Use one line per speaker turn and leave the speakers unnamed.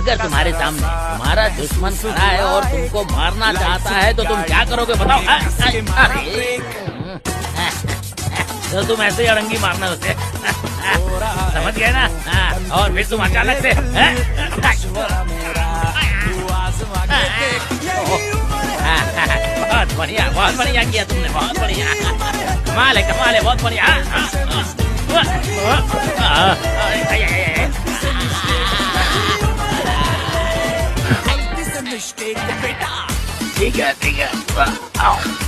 कर तुम्हारे सामने। तुम्हारा दुश्मन खड़ा है और तुमको मारना चाहता है तो तुम क्या करोगे बताओ? अरे तो तुम ऐसे ही अड़ंगी मारना उसे, समझ गए ना? और फिर तुम अचानक से बहुत बढ़िया किया तुमने, बहुत बढ़िया। कमाल है, बहुत बढ़िया। ठीक है।